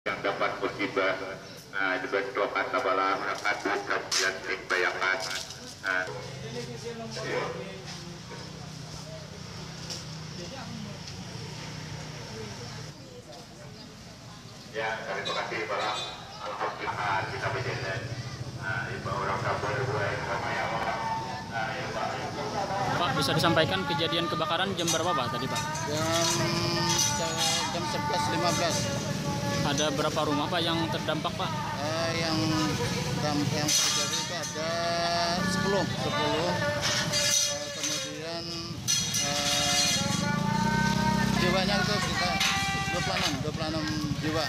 yang dapat musibah dibentuk atabalah rakatut kajian ting bayangan ya terima kasih para alhamdulillah kita berjalan ibu orang kabur buai sama ya Pak, bisa disampaikan kejadian kebakaran jam berapa Pak tadi Pak? Jam 11.15. Ada berapa rumah Pak yang terdampak Pak? Yang terjadi itu ada 10. Kemudian jiwanya itu kita 26 jiwa.